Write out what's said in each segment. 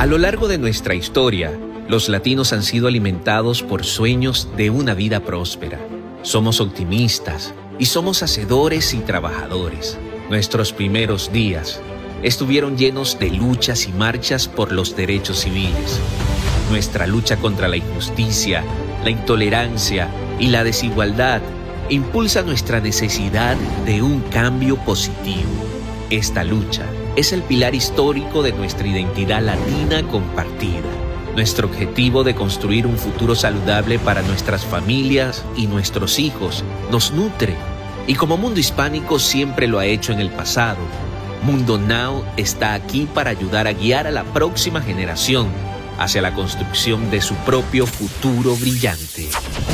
A lo largo de nuestra historia, los latinos han sido alimentados por sueños de una vida próspera. Somos optimistas y somos hacedores y trabajadores. Nuestros primeros días estuvieron llenos de luchas y marchas por los derechos civiles. Nuestra lucha contra la injusticia, la intolerancia y la desigualdad impulsa nuestra necesidad de un cambio positivo. Esta lucha es el pilar histórico de nuestra identidad latina compartida. Nuestro objetivo de construir un futuro saludable para nuestras familias y nuestros hijos nos nutre. Y como Mundo Hispánico siempre lo ha hecho en el pasado, Mundo Now está aquí para ayudar a guiar a la próxima generación hacia la construcción de su propio futuro brillante.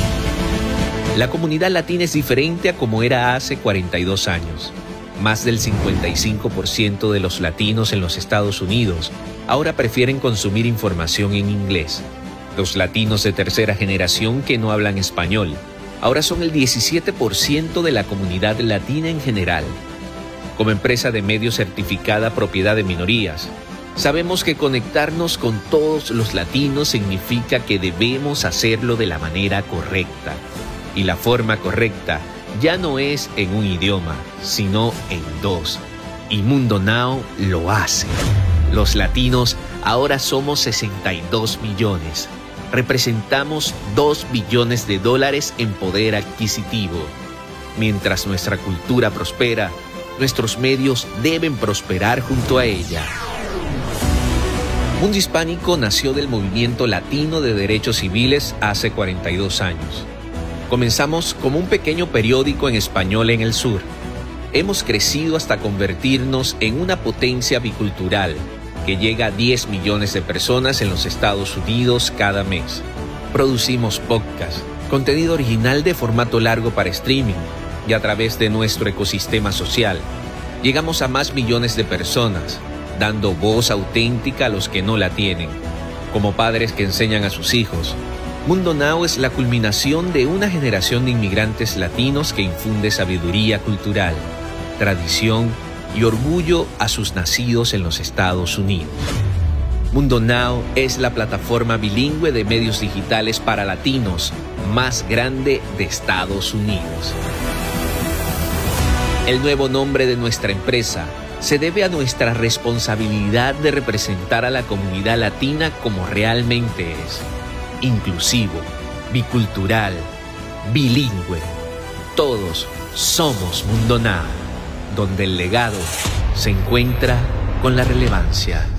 La comunidad latina es diferente a como era hace 42 años. Más del 55% de los latinos en los Estados Unidos ahora prefieren consumir información en inglés. Los latinos de tercera generación que no hablan español ahora son el 17% de la comunidad latina en general. Como empresa de medios certificada propiedad de minorías, sabemos que conectarnos con todos los latinos significa que debemos hacerlo de la manera correcta. Y la forma correcta ya no es en un idioma, sino en dos. Y Mundo Now lo hace. Los latinos ahora somos 62 millones. Representamos $2 billones en poder adquisitivo. Mientras nuestra cultura prospera, nuestros medios deben prosperar junto a ella. Mundo Hispánico nació del movimiento latino de derechos civiles hace 42 años. Comenzamos como un pequeño periódico en español en el sur. Hemos crecido hasta convertirnos en una potencia bicultural que llega a 10 millones de personas en los Estados Unidos cada mes. Producimos podcasts, contenido original de formato largo para streaming, y a través de nuestro ecosistema social, llegamos a más millones de personas, dando voz auténtica a los que no la tienen. Como padres que enseñan a sus hijos, Mundo Now es la culminación de una generación de inmigrantes latinos que infunde sabiduría cultural, tradición y orgullo a sus nacidos en los Estados Unidos. Mundo Now es la plataforma bilingüe de medios digitales para latinos más grande de Estados Unidos. El nuevo nombre de nuestra empresa se debe a nuestra responsabilidad de representar a la comunidad latina como realmente es: inclusivo, bicultural, bilingüe. Todos somos Mundo Now, donde el legado se encuentra con la relevancia.